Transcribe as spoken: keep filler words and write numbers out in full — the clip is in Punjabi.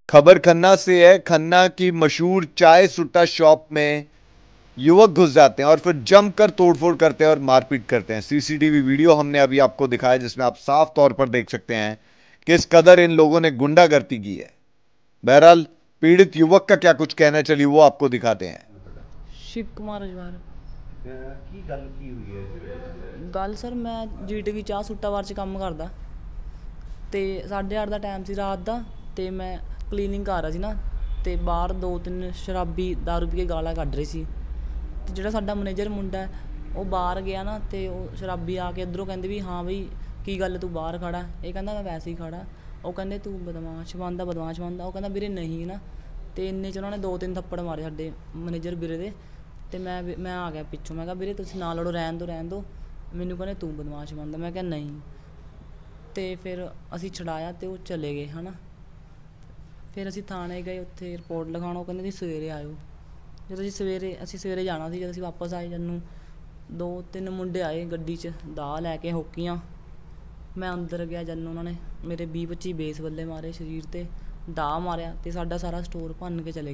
खबर खन्ना से है। खन्ना की मशहूर चाय सुट्टा शॉप में युवक घुस जाते हैं और फिर जमकर तोड़फोड़ करते हैं और मारपीट करते हैं। सीसीटीवी वीडियो हमने अभी आपको दिखाया जिसमें आप साफ तौर पर देख सकते हैं किस कदर इन लोगों ने गुंडागर्दी की है। बहरहाल पीड़ित युवक का क्या कुछ कहना है, चलिए वो आपको दिखाते हैं। शिव कुमार जवाहर ਕੀ ਗੱਲ ਕੀ ਹੋਈ ਹੈ? ਗੱਲ ਸਰ ਮੈਂ ਜੀਟੀਵੀ ਚਾਹ ਸੁੱਟਾ ਬਾਰ 'ਚ ਕੰਮ ਕਰਦਾ ਤੇ ਸਾਢੇ ਅੱਠ ਦਾ ਟਾਈਮ ਸੀ ਰਾਤ ਦਾ ਤੇ ਮੈਂ ਕਲੀਨਿੰਗ ਕਰ ਰਿਹਾ ਸੀ ਨਾ ਤੇ ਬਾਹਰ ਦੋ ਤਿੰਨ ਸ਼ਰਾਬੀ ਦਾਰੂ ਪੀ ਕੇ ਗਾਲਾਂ ਕੱਢ ਰਹੇ ਸੀ ਤੇ ਜਿਹੜਾ ਸਾਡਾ ਮੈਨੇਜਰ ਮੁੰਡਾ ਉਹ ਬਾਹਰ ਗਿਆ ਨਾ ਤੇ ਉਹ ਸ਼ਰਾਬੀ ਆ ਕੇ ਇੱਧਰੋਂ ਕਹਿੰਦੇ ਵੀ ਹਾਂ ਬਈ ਕੀ ਗੱਲ ਤੂੰ ਬਾਹਰ ਖੜਾ। ਇਹ ਕਹਿੰਦਾ ਮੈਂ ਵੈਸੇ ਹੀ ਖੜਾ। ਉਹ ਕਹਿੰਦੇ ਤੂੰ ਬਦਮਾਸ਼ ਬਣਦਾ ਬਦਮਾਸ਼ ਬਣਦਾ। ਉਹ ਕਹਿੰਦਾ ਵੀਰੇ ਨਹੀਂ ਨਾ ਤੇ ਇੰਨੇ 'ਚ ਉਹਨਾਂ ਨੇ ਦੋ ਤਿੰਨ ਥੱਪੜ ਮਾਰੇ ਸਾਡੇ ਮੈਨੇਜਰ ਵੀਰੇ ਦੇ ਤੇ ਮੈਂ ਮੈਂ ਆ ਗਿਆ ਪਿੱਛੋਂ। ਮੈਂ ਕਿਹਾ ਵੀਰੇ ਤੁਸੀਂ ਨਾ ਲੜੋ, ਰਹਿਣ ਦਿਓ ਰਹਿਣ ਦਿਓ। ਮੈਨੂੰ ਕਹਿੰਦੇ ਤੂੰ ਬਦਮਾਸ਼ ਬਣਦਾ। ਮੈਂ ਕਿਹਾ ਨਹੀਂ ਤੇ ਫਿਰ ਅਸੀਂ ਛੁਡਾਇਆ ਤੇ ਉਹ ਚਲੇ ਗਏ ਹੈ ਨਾ। ਫਿਰ ਅਸੀਂ ਥਾਣੇ ਗਏ, ਉੱਥੇ ਰਿਪੋਰਟ ਲਿਖਾਉਣ। ਉਹ ਕਹਿੰਦੇ ਤੁਸੀਂ ਸਵੇਰੇ ਆਇਓ। ਜਦੋਂ ਅਸੀਂ ਸਵੇਰੇ ਅਸੀਂ ਸਵੇਰੇ ਜਾਣਾ ਸੀ, ਜਦੋਂ ਅਸੀਂ ਵਾਪਸ ਆਏ ਜਨੂੰ ਦੋ ਤਿੰਨ ਮੁੰਡੇ ਆਏ ਗੱਡੀ 'ਚ ਦਾਅ ਲੈ ਕੇ ਹੋਕੀਆਂ। ਮੈਂ ਅੰਦਰ ਗਿਆ ਜਨੂੰ ਉਹਨਾਂ ਨੇ ਮੇਰੇ ਵੀਹ ਪੱਚੀ ਬੇਸ ਬੱਲੇ ਮਾਰੇ ਸਰੀਰ 'ਤੇ, ਦਾਅ ਮਾਰਿਆ ਅਤੇ ਸਾਡਾ ਸਾਰਾ ਸਟੋਰ ਭੰਨ ਕੇ ਚਲੇ ਗਏ।